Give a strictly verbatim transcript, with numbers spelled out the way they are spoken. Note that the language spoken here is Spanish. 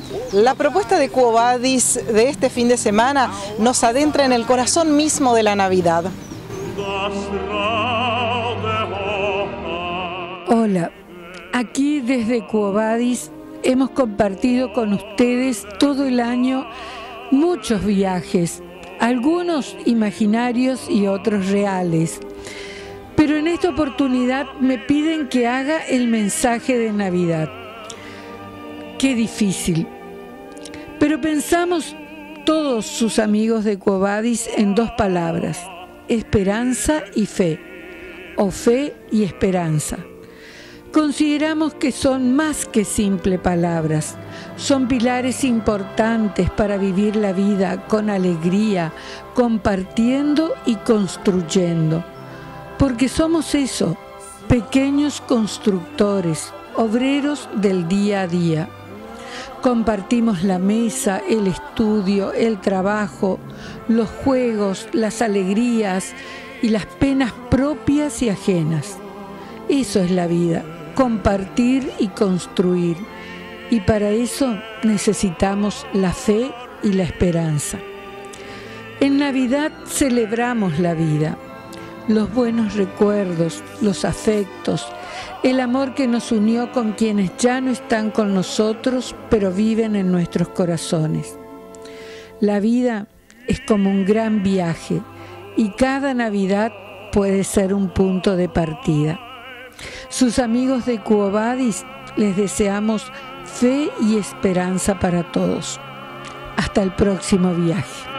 La propuesta de Quo Vadis de este fin de semana nos adentra en el corazón mismo de la Navidad. Hola, aquí desde Quo Vadis hemos compartido con ustedes todo el año muchos viajes, algunos imaginarios y otros reales. Pero en esta oportunidad me piden que haga el mensaje de Navidad. Qué difícil. Pero pensamos todos sus amigos de Quo Vadis en dos palabras: esperanza y fe, o fe y esperanza. Consideramos que son más que simples palabras, son pilares importantes para vivir la vida con alegría, compartiendo y construyendo. Porque somos eso, pequeños constructores, obreros del día a día. Compartimos la mesa, el estudio, el trabajo, los juegos, las alegrías y las penas propias y ajenas. Eso es la vida, compartir y construir. Y para eso necesitamos la fe y la esperanza. En Navidad celebramos la vida, los buenos recuerdos, los afectos, el amor que nos unió con quienes ya no están con nosotros, pero viven en nuestros corazones. La vida es como un gran viaje y cada Navidad puede ser un punto de partida. Sus amigos de Quo Vadis les deseamos fe y esperanza para todos. Hasta el próximo viaje.